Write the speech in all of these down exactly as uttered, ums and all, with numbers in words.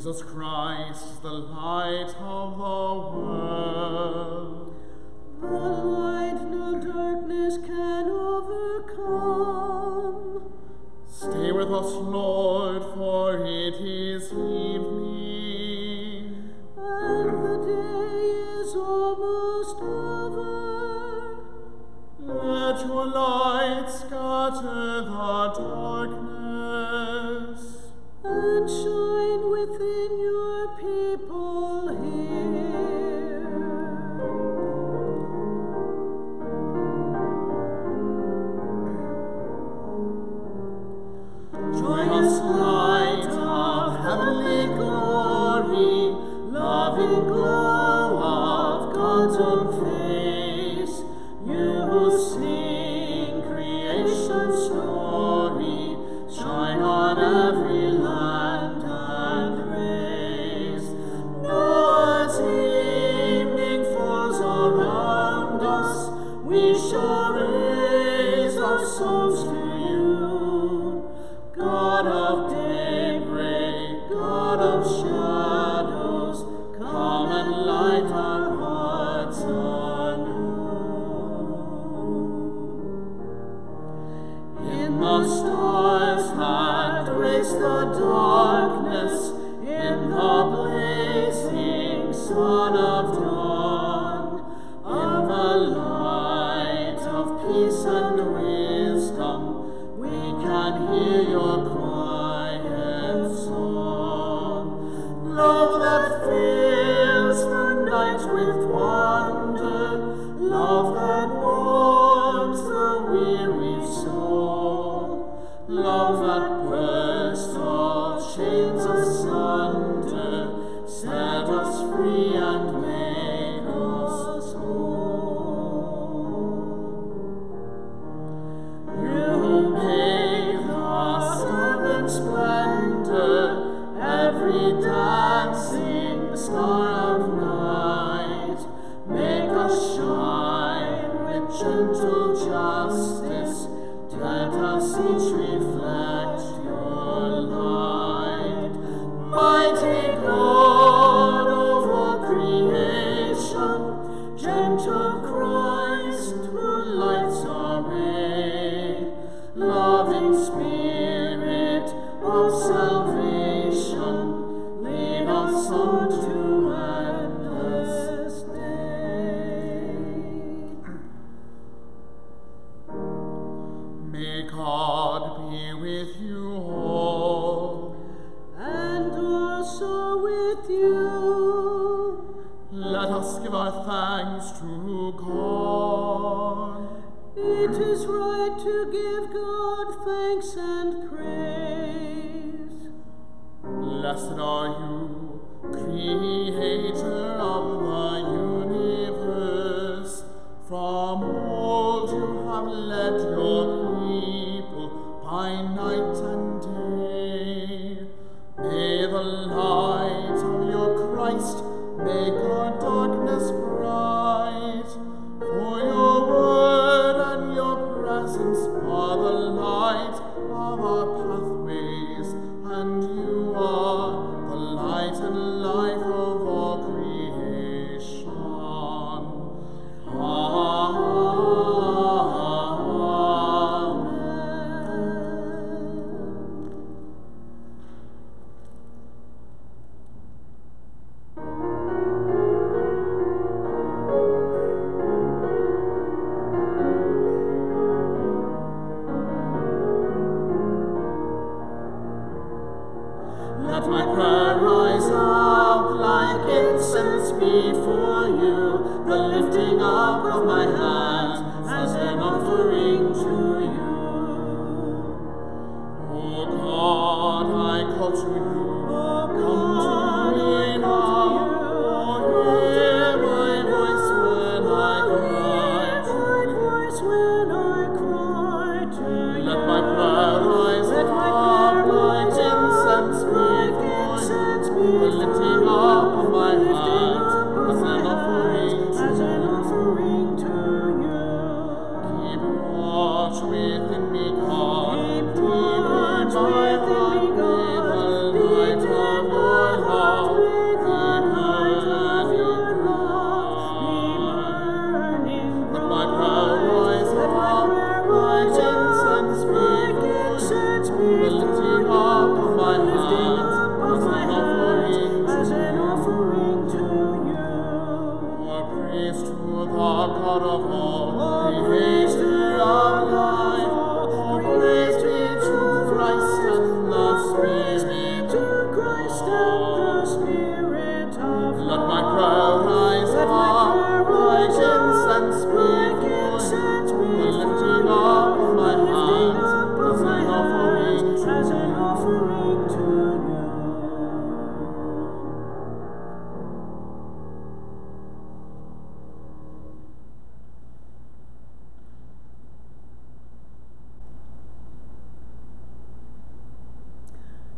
Jesus Christ, the light of the world. The light no darkness can overcome. Stay with us, Lord, for it is evening, and the day is almost over. Let your light scatter the darkness, and shine within your people here. Joyous light of heavenly glory, loving glow of God's own face, you who sing creation's story, shine on every land and race. Now as evening falls around us, we shall raise our souls to you. God of daybreak, God of shadows, come and light our hearts anew. In the stars that grace the darkness, in the blazing sun of dawn, in the light of peace and wisdom, we can hear your quiet song. Love that fills the night with wonder, love that warms the weary soul, love that bursts all chains asunder, set us free and make us whole. You make the sun splendor, every dancing star of night, make us shine with gentle justice, let us each reflect your light. Mighty God of all creation, gentle Christ who lights our way, loving Spirit of salvation, lead us on to endless day. May God be with you all, And also with you. let us give our thanks to God. It is right to give God thanks and praise. Blessed are you, Creator of the universe. From old you have led your people by night and day. May the light of your Christ make our darkness bright. For your word and your presence are the light of our pathways, and you are the light and life of all creation. Let my prayer rise up like incense before you, the lifting up of my hands as an offering to you. O God, I call to you. Come to me now. Oh, hear my voice when I cry. My voice when I cry to you. Let my prayer rise Let my up prayer like rise incense up before like you, incense the lifting before up of my you, lifting hands up of as my an offering hands to as an you. offering to you. Keep watch within me, God. Keep Deep in watch my within me, heart, God. be the Deep light in of my your heart,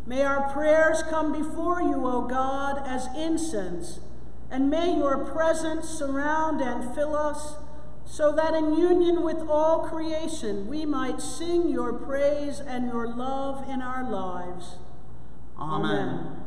May our prayers come before you, O God, as incense, and may your presence surround and fill us, so that in union with all creation we might sing your praise and your love in our lives. Amen. Amen.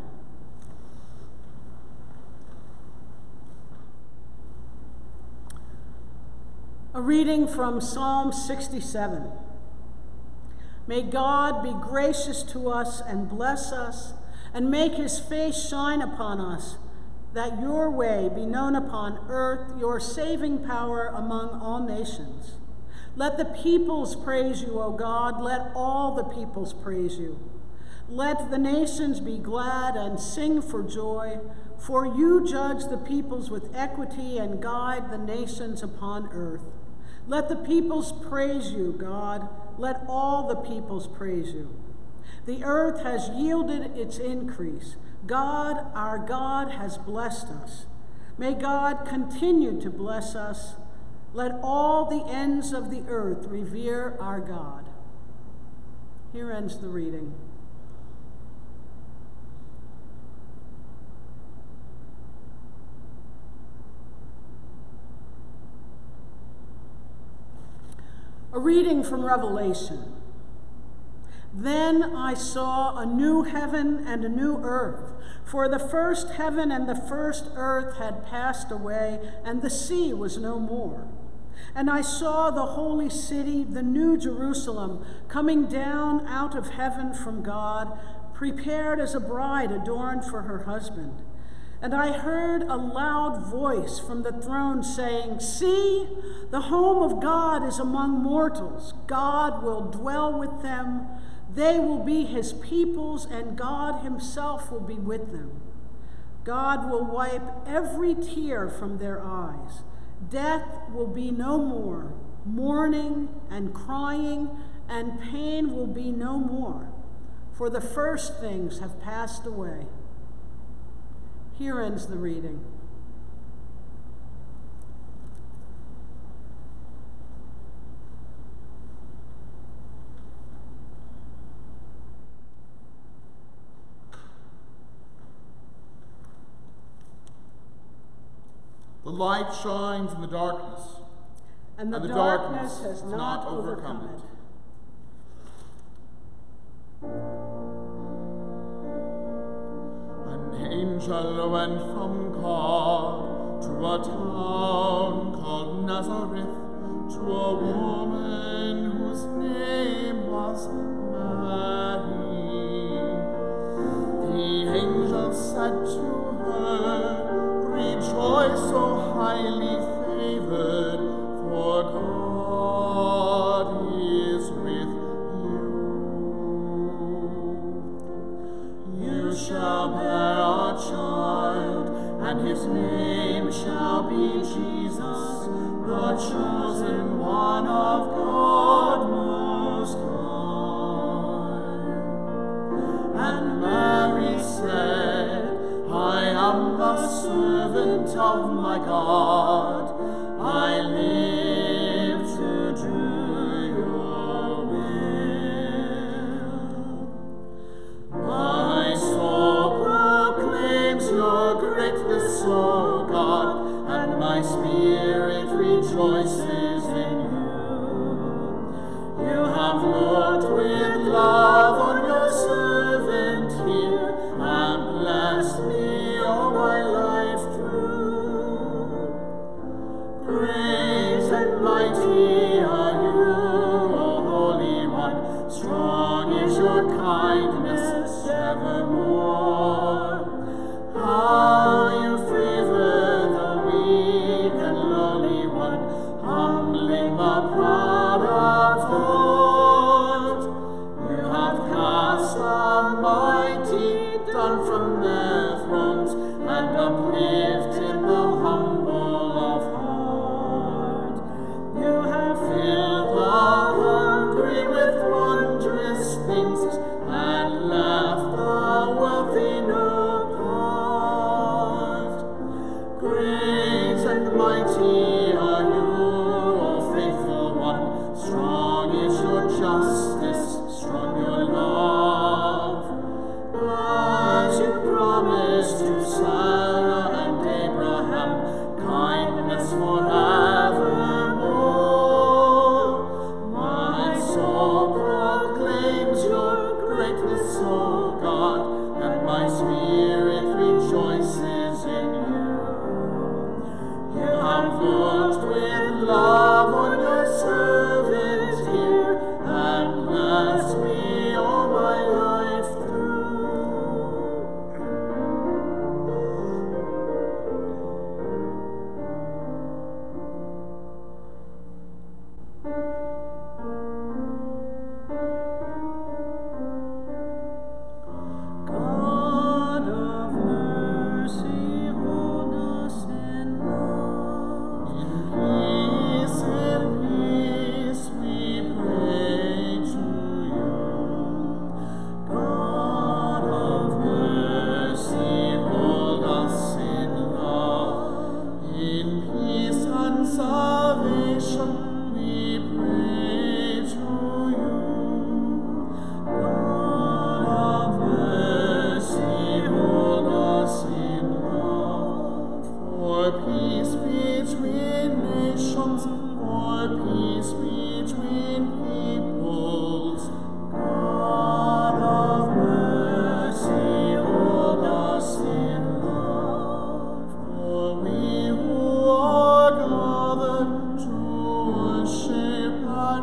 A reading from Psalm sixty-seven. May God be gracious to us and bless us, and make his face shine upon us, that your way be known upon earth, your saving power among all nations. Let the peoples praise you, O God. Let all the peoples praise you. Let the nations be glad and sing for joy, for you judge the peoples with equity and guide the nations upon earth. Let the peoples praise you, God. Let all the peoples praise you. The earth has yielded its increase. God, our God, has blessed us. May God continue to bless us. Let all the ends of the earth revere our God. Here ends the reading. A reading from Revelation. Then I saw a new heaven and a new earth, for the first heaven and the first earth had passed away, and the sea was no more. And I saw the holy city, the new Jerusalem, coming down out of heaven from God, prepared as a bride adorned for her husband. And I heard a loud voice from the throne saying, "See, the home of God is among mortals. God will dwell with them. They will be his peoples, and God himself will be with them. God will wipe every tear from their eyes. Death will be no more. Mourning and crying and pain will be no more, for the first things have passed away." Here ends the reading. The light shines in the darkness, And the, and the darkness, darkness has not overcome it. An angel went from God to a town called Nazareth, to a woman whose name was Mary. The angel said to her, "Rejoice, O highly favored, for God is with you. You shall bear a child, and his name shall be Jesus, the chosen one of God Most High." And Mary said, "I am the servant of my God. I live to do your will. My soul proclaims your greatness, O God, and my spirit rejoices in you. You have looked with love on your servant here, and blessed me all my life through. Great and mighty are you, O Holy One. Strong is your kindness evermore. How you favor the weak and lowly one, humbling the proud of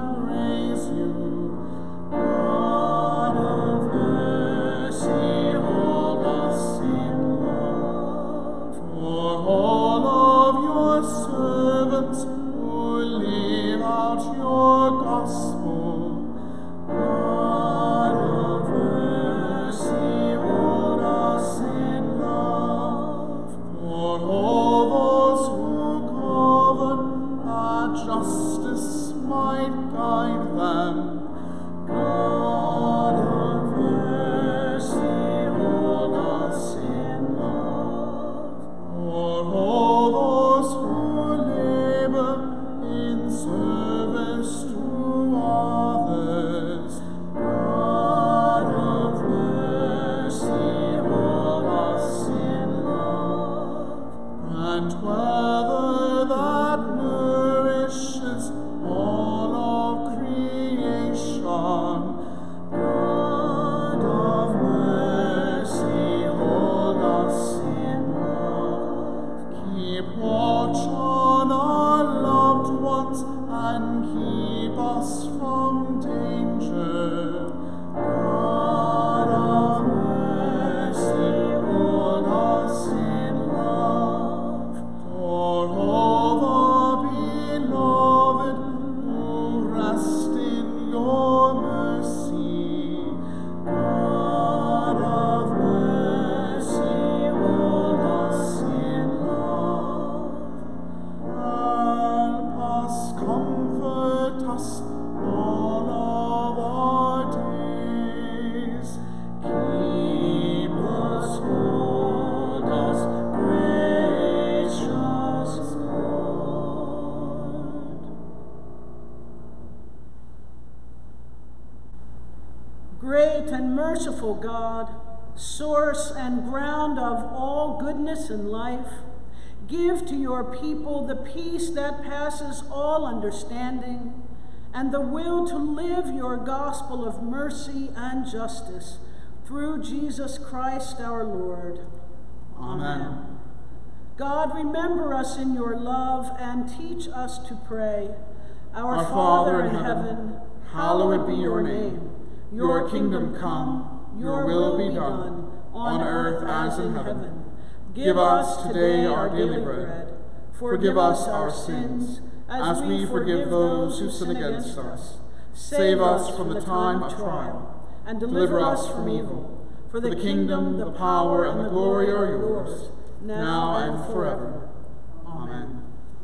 praise you. God of mercy, hold us in love. For all of your servants who live out your gospel, God of mercy, hold us in love. For all those who govern, that justice might guide them, God of mercy, hold us in love. For all those who labor in service to others, God of mercy, hold us in love. Grant weather that nourishes all of creation, God of mercy, hold us in love. Keep watch on our loved ones and keep us from danger, God of mercy, hold us in love. For all the beloved who rest in your mercy, God of mercy, hold us in love. Help us, comfort us all of our days. Keep us, hold us, gracious Lord. Great and merciful God, source and ground of all goodness and life, give to your people the peace that passes all understanding and the will to live your gospel of mercy and justice through Jesus Christ our Lord. Amen. God, remember us in your love and teach us to pray. Our, Our Father in heaven, hallowed be your name. Your kingdom come, your will be done, on earth as in heaven. Give us today our daily bread. Forgive us our sins, as we forgive those who sin against us. Save us from the time of trial, and deliver us from evil. For the kingdom, the power, and the glory are yours, now and forever. Amen.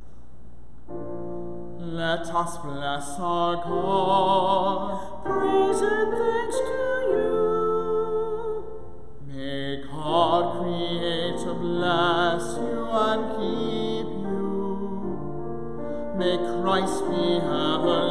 Let us bless our God. Praise and thanks to you. May God Creator bless you and keep you. May Christ be ever